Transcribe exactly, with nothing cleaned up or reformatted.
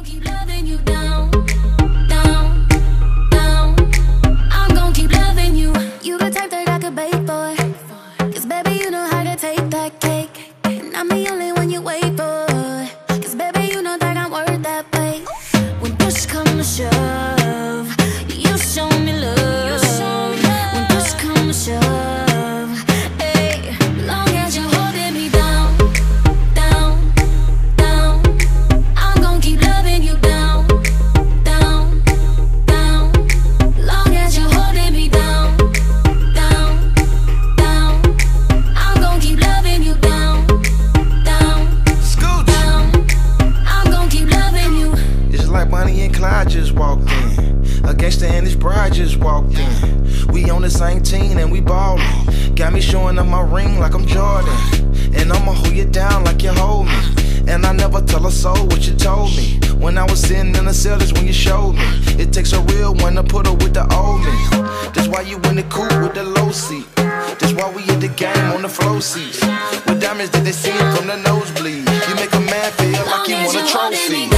keep loving you down, down, down. I'm gon' keep loving you. You the type that I could bake for. Cause baby, you know how to take that cake. And I'm the only one you wait for. Cause baby, you know that I'm worth that wait. When push comes to shove, you show me love. When push comes to shove, hey, long as you're holding me down, down, down, I'm gon' keep loving you down, down, down. Long as you're holding me down, down, down, I'm gon' keep loving you down, down, down. I'm gon' keep loving you. It's like Bonnie and Clyde just walked in. A gangster and his bride just walked in. We on the same team and we ballin'. Got me showing up my ring like I'm Jordan. And I'ma hold you down like you hold me. And I never tell a soul what you told me. When I was sitting in the cell, that's when you showed me. It takes a real one to put her with the old me. That's why you in the coupe with the low seat. That's why we in the game on the flow seats. With diamonds that they see from the nosebleed. You make a man feel like he want a trophy.